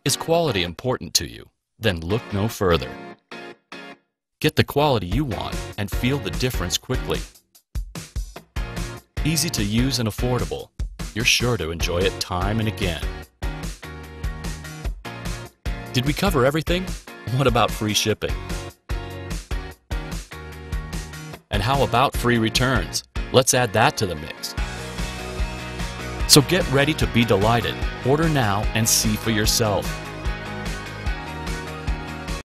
Is quality important to you? Then look no further. Get the quality you want and feel the difference quickly. Easy to use and affordable. You're sure to enjoy it time and again. Did we cover everything? What about free shipping? And how about free returns? Let's add that to the mix. So get ready to be delighted. Order now and see for yourself.